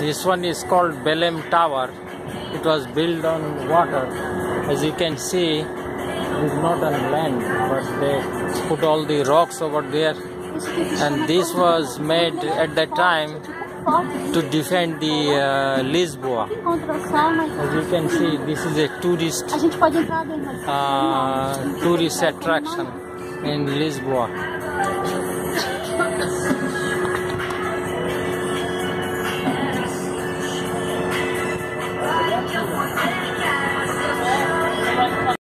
This one is called Belem Tower. It was built on water. As you can see, it is not on land, but they put all the rocks over there. And this was made at that time to defend the Lisboa. As you can see, this is a tourist attraction in Lisboa.